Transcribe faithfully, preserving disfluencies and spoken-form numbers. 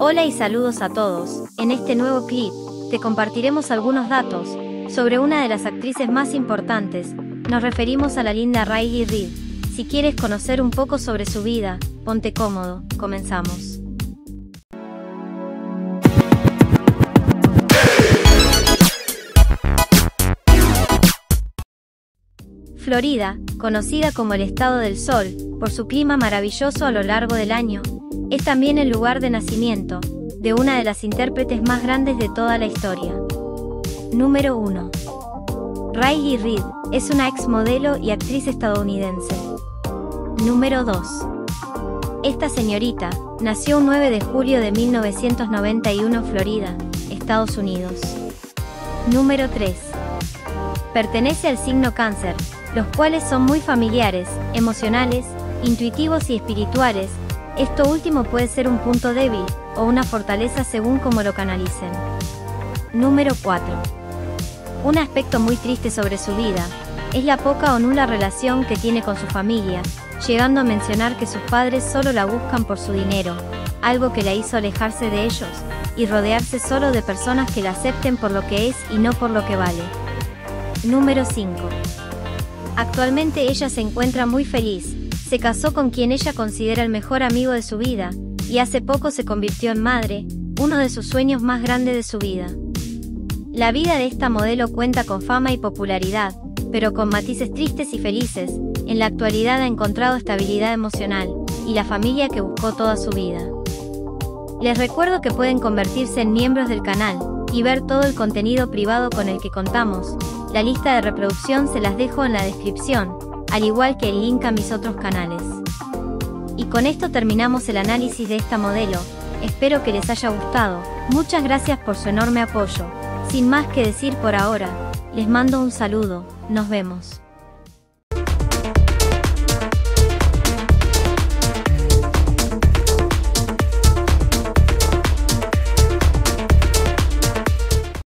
Hola y saludos a todos. En este nuevo clip, te compartiremos algunos datos sobre una de las actrices más importantes. Nos referimos a la linda Riley Reid. Si quieres conocer un poco sobre su vida, ponte cómodo, comenzamos. Florida, conocida como el Estado del Sol, por su clima maravilloso a lo largo del año, es también el lugar de nacimiento de una de las intérpretes más grandes de toda la historia. Número uno. Riley Reid es una ex modelo y actriz estadounidense. Número dos. Esta señorita nació un nueve de julio de mil novecientos noventa y uno en Florida, Estados Unidos. Número tres. Pertenece al signo Cáncer, los cuales son muy familiares, emocionales, intuitivos y espirituales. Esto último puede ser un punto débil o una fortaleza según cómo lo canalicen. Número cuatro. Un aspecto muy triste sobre su vida es la poca o nula relación que tiene con su familia, llegando a mencionar que sus padres solo la buscan por su dinero, algo que la hizo alejarse de ellos y rodearse solo de personas que la acepten por lo que es y no por lo que vale. Número cinco. Actualmente ella se encuentra muy feliz, se casó con quien ella considera el mejor amigo de su vida, y hace poco se convirtió en madre, uno de sus sueños más grandes de su vida. La vida de esta modelo cuenta con fama y popularidad, pero con matices tristes y felices. En la actualidad ha encontrado estabilidad emocional, y la familia que buscó toda su vida. Les recuerdo que pueden convertirse en miembros del canal, y ver todo el contenido privado con el que contamos. La lista de reproducción se las dejo en la descripción, al igual que el link a mis otros canales. Y con esto terminamos el análisis de esta modelo. Espero que les haya gustado. Muchas gracias por su enorme apoyo. Sin más que decir por ahora, les mando un saludo. Nos vemos.